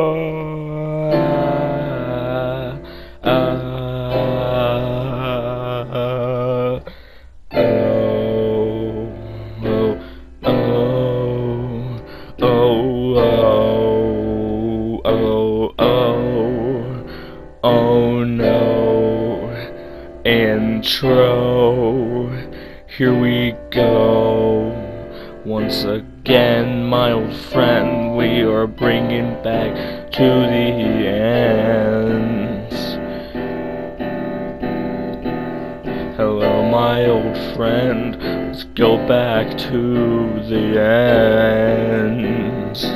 Oh no, intro, here we go. Once again, my old friend, we are bringing back to the ends. Hello, my old friend, let's go back to the ends.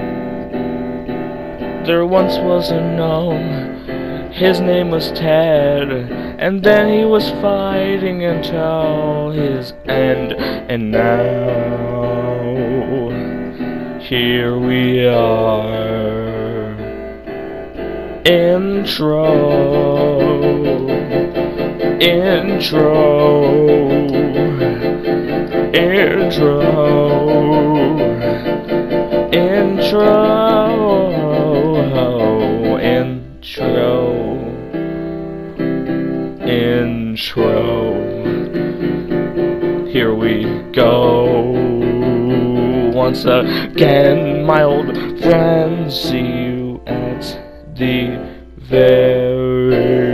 There once was a gnome, his name was Ted, and then he was fighting until his end, and now here we are. Intro, intro, intro, intro, intro, here we go. Once again, my old friends, see you at the very